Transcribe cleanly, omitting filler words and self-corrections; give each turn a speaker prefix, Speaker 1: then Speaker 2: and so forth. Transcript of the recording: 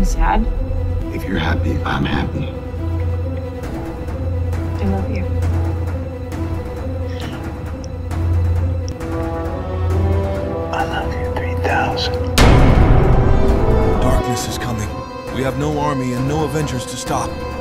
Speaker 1: sad?
Speaker 2: If you're happy, I'm happy.
Speaker 1: I love you.
Speaker 2: I love you 3,000.
Speaker 3: Darkness is coming. We have no army and no Avengers to stop.